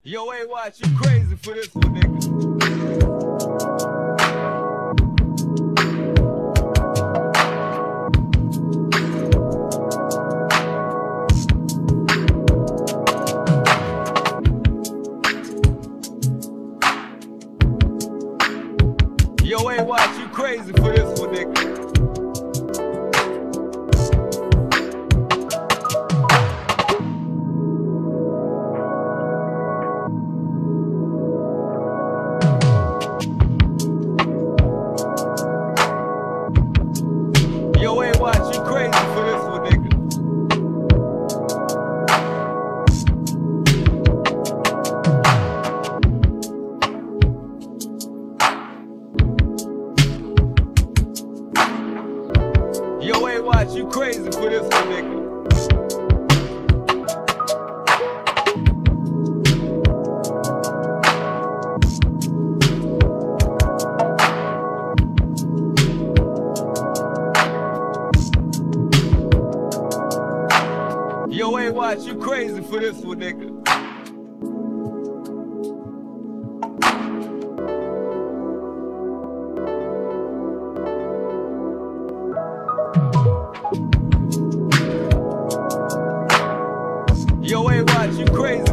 Yo, ain't watch you crazy for this one, nigga. Yo, ain't watch you crazy for this one, nigga. Yo, ain't watch you crazy for this one, nigga. Yo, ain't watch you crazy for this one, nigga. Yo, ain't watch you crazy for this one, nigga. Yo, ain't watch you crazy